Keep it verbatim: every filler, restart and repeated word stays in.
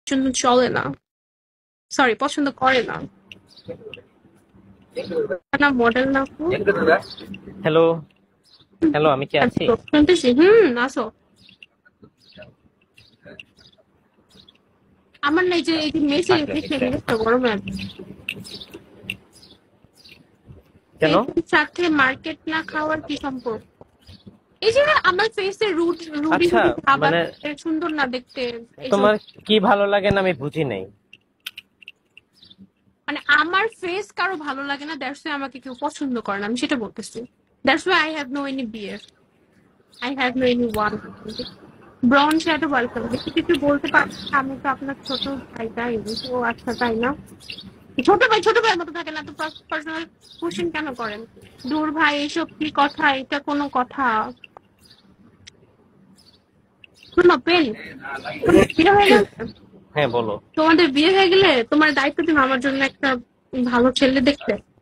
পছন্দ চলে না, সরি পছন্দ করে না। না মডেল না আপু। হ্যালো হ্যালো আমি কি আছি? শুনতেছি, হুম আসো। আমার না এই যে এই যে মেসে পাঁচ মিনিট দেখে হ্যাঁ। মেসটা গরমে আছে। কেন? এর সাথে মার্কেট না খাওয়ার কি সম্পর্ক? এই যে আমার ফেসে রুট রুডি আচ্ছা, রুডি ভাব মানে আছে, সুন্দর না দেখতে এইসব। তোমার কি ভালো লাগে না আমি বুঝি নাই। মানে আমার ফেস কারো ভালো লাগে না, দ্যাটস ওয়াই আমাকে কেউ পছন্দ করে না, আমি সেটা বলতেছি। That's why I have no any BF, I have no any one. Brown shadow welcome. কিছু কিছু বলতে পারছি, আমি তো আপনার ছোট ভাই, তাই ও আচ্ছা তাই না? ছোট ভাই ছোট ভাইয়ের মতো থাকে না তো, পার্সোনাল কোশ্চেন কেন করেন? দূর ভাই, এইসব কি কথা? এটা কোনো কথা? শোনো পেন, বিয়ে হয়ে গেছে? হ্যাঁ বলো। তোমাদের বিয়ে হয়ে গেলে তোমার দায়িত্ব দিন আমার জন্য একটা ভালো ছেলে দেখতে।